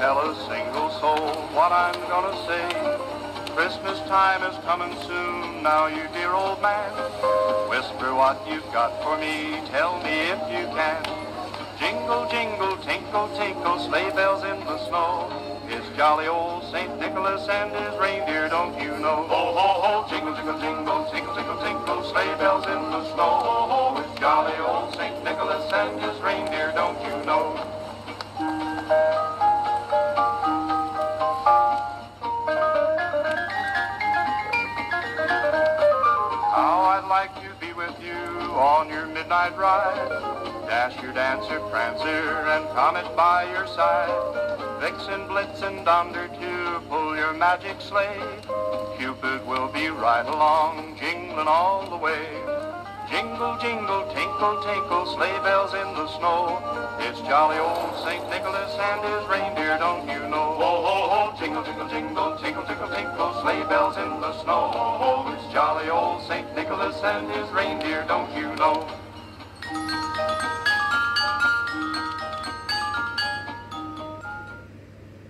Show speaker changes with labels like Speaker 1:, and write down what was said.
Speaker 1: tell a single soul what I'm gonna say. Christmas time is coming soon, now you dear old man. Whisper what you've got for me, tell me if you can. Jingle, jingle, tinkle, tinkle, sleigh bells in the snow. It's jolly old St. Nicholas and his reindeer, don't you know? Ho, ho, ho, jingle, jingle, jingle, tinkle, tinkle, tinkle, sleigh bells in the snow. Ho, ho, it's jolly old St. Nicholas and his reindeer, don't you know? How I'd like to be with you on your midnight ride. Dasher, Dancer, Prancer, and Comet by your side. Vixen, Blitzen, Donder to pull your magic sleigh. Cupid will be right along, jingling all the way. Jingle, jingle, tinkle, tinkle, sleigh bells in the snow. It's jolly old St. Nicholas and his reindeer, don't you know? Ho, ho, ho, jingle, jingle, jingle, tinkle, tinkle, tinkle, sleigh bells in the snow. Ho, ho, it's jolly old St. Nicholas and his reindeer, don't you know?